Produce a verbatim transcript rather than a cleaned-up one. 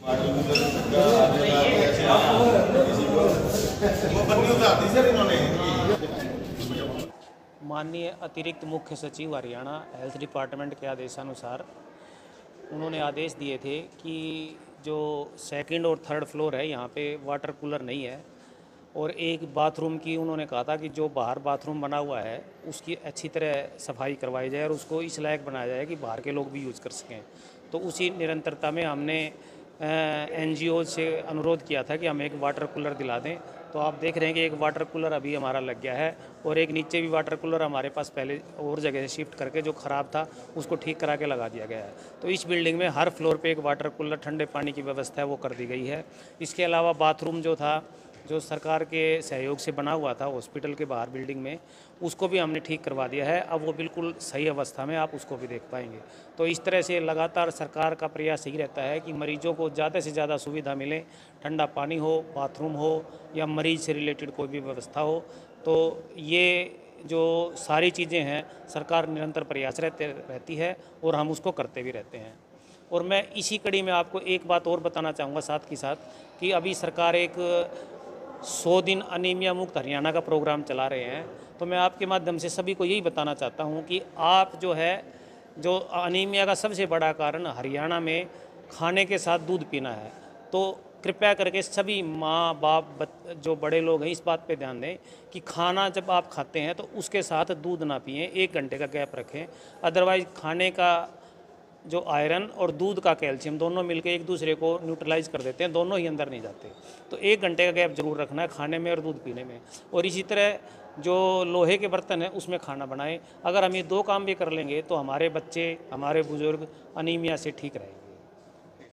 माननीय अतिरिक्त मुख्य सचिव हरियाणा हेल्थ डिपार्टमेंट के आदेशानुसार उन्होंने आदेश दिए थे कि जो सेकंड और थर्ड फ्लोर है यहाँ पे वाटर कूलर नहीं है, और एक बाथरूम की उन्होंने कहा था कि जो बाहर बाथरूम बना हुआ है उसकी अच्छी तरह सफाई करवाई जाए और उसको इस लायक बनाया जाए कि बाहर के लोग भी यूज़ कर सकें। तो उसी निरंतरता में हमने एन जी ओ से अनुरोध किया था कि हम एक वाटर कूलर दिला दें। तो आप देख रहे हैं कि एक वाटर कूलर अभी हमारा लग गया है, और एक नीचे भी वाटर कूलर हमारे पास पहले और जगह से शिफ्ट करके जो ख़राब था उसको ठीक करा के लगा दिया गया है। तो इस बिल्डिंग में हर फ्लोर पे एक वाटर कूलर ठंडे पानी की व्यवस्था है वो कर दी गई है। इसके अलावा बाथरूम जो था, जो सरकार के सहयोग से बना हुआ था हॉस्पिटल के बाहर बिल्डिंग में, उसको भी हमने ठीक करवा दिया है। अब वो बिल्कुल सही अवस्था में, आप उसको भी देख पाएंगे। तो इस तरह से लगातार सरकार का प्रयास यही रहता है कि मरीजों को ज़्यादा से ज़्यादा सुविधा मिले, ठंडा पानी हो, बाथरूम हो, या मरीज से रिलेटेड कोई भी व्यवस्था हो। तो ये जो सारी चीज़ें हैं सरकार निरंतर प्रयास रहते रहती है और हम उसको करते भी रहते हैं। और मैं इसी कड़ी में आपको एक बात और बताना चाहूँगा साथ के साथ, कि अभी सरकार एक सौ दिन अनीमिया मुक्त हरियाणा का प्रोग्राम चला रहे हैं। तो मैं आपके माध्यम से सभी को यही बताना चाहता हूं कि आप जो है, जो अनीमिया का सबसे बड़ा कारण हरियाणा में खाने के साथ दूध पीना है। तो कृपया करके सभी माँ बाप जो बड़े लोग हैं इस बात पे ध्यान दें कि खाना जब आप खाते हैं तो उसके साथ दूध ना पिएं, एक घंटे का गैप रखें। अदरवाइज़ खाने का जो आयरन और दूध का कैल्शियम दोनों मिलकर एक दूसरे को न्यूट्रलाइज कर देते हैं, दोनों ही अंदर नहीं जाते। तो एक घंटे का गैप जरूर रखना है खाने में और दूध पीने में। और इसी तरह जो लोहे के बर्तन है उसमें खाना बनाएं। अगर हम ये दो काम भी कर लेंगे तो हमारे बच्चे, हमारे बुजुर्ग अनीमिया से ठीक रहेंगे।